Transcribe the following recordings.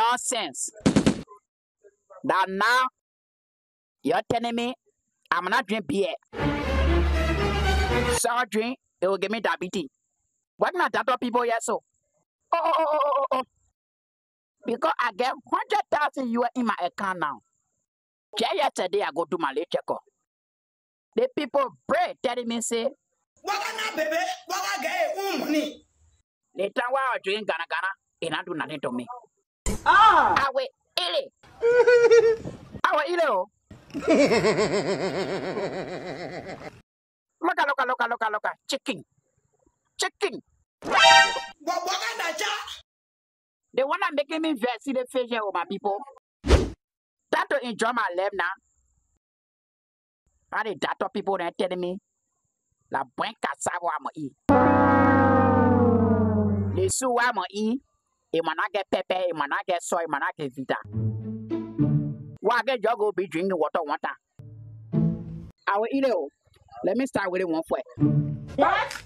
nonsense. That now you're telling me I'm not drink beer. Sour drink, it will give me diabetes. What not that people here so? Oh. Because I get 100,000 US in my account now. Just yesterday I go do my checkup. The people pray telling me say, Wagana baby, waga get money. the time while I drink Ghana, it not do nothing to me. Ah, I will eat it. I will eat it. Look. Chicken. wagana cha. The one that making me vex see the face here with my people. That to enjoy my life now. And the data people that telling me, la buen cassava I'm eat. The soup I'm eat. It might not get pepper, it might not get soy, it might not get vita. Why get you go be drinking water one time? I will eat it. Let me start with it one foot. What?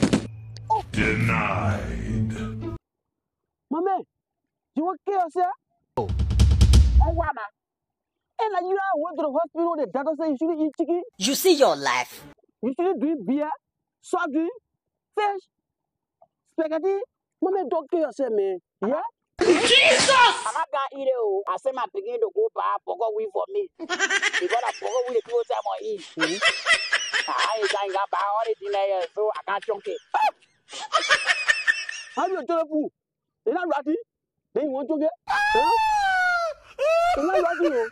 Denied. Mama, you want to kill yourself? Oh, wow, man. And like you went to the hospital, the doctor said you shouldn't eat chicken, You see your life. you shouldn't drink beer, soft drink, fish, spaghetti. Mama, don't kill yourself, man. Yeah? I'm not gonna eat it. I say my begin to go back, forgot wait for me. Because I forgot we the people time I eat. I ain't got buy all the dinner here, so I can't chunk it. How do you tell you? You're not ratty? Then you want to get? Huh? You're not ratty.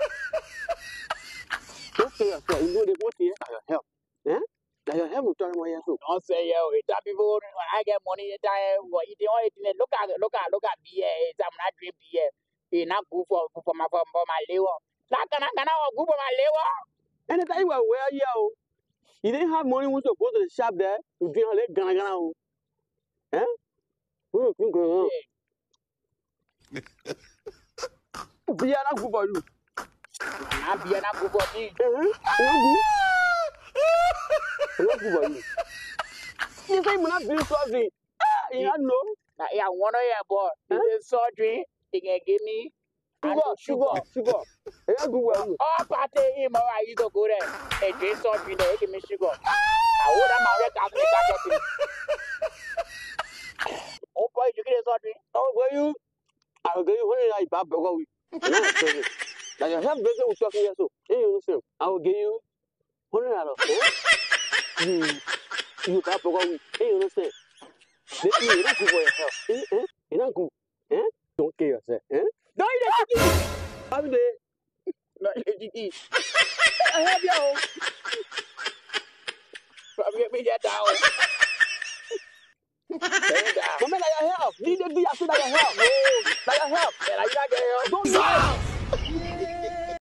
Don't kill yourself. You know they want to get your help. Eh? Like your help will turn away your soul. Don't say yo, it that people when I get money the time what eating all eating look at beer, I'm not drink beer. It's not good for my liver. That can good for my liver. Anytime you are where you are, you didn't have money when you go to the shop there, you drink a little Ghana. Eh? Beer not good for you. Not beer not good for me. Not good for you. You say you're not doing something. You don't know. Yeah, one of your boy. It's surgery. They can give me Sugar. It's not good for you. all party him or I used to go there. Hey, drink surgery, they give me sugar. I would have my record. Oh boy, you get a surgery. Oh, where you? I will give you $100 back burger week. Now your health business will talk here so. You understand? I will give you $100. You back burger week. You understand? You're not good for your health. You're not good. Don't kill yourself. Don't eat the chicken. How do they? Not eat the chicken. I have you. Get me that down. Come on, like your help. Need to be after like your help. Like your help. And I got Don't do it.